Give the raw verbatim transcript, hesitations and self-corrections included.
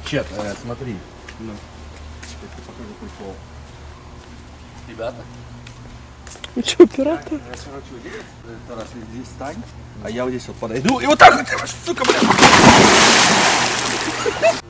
Чет, э, смотри. Ну. Я тебе покажу прикол. Ребята. Ну что, оператор? Я, я короче, вот здесь, Тарас, здесь стань, а я вот здесь вот подойду и вот так вот, сука, блядь.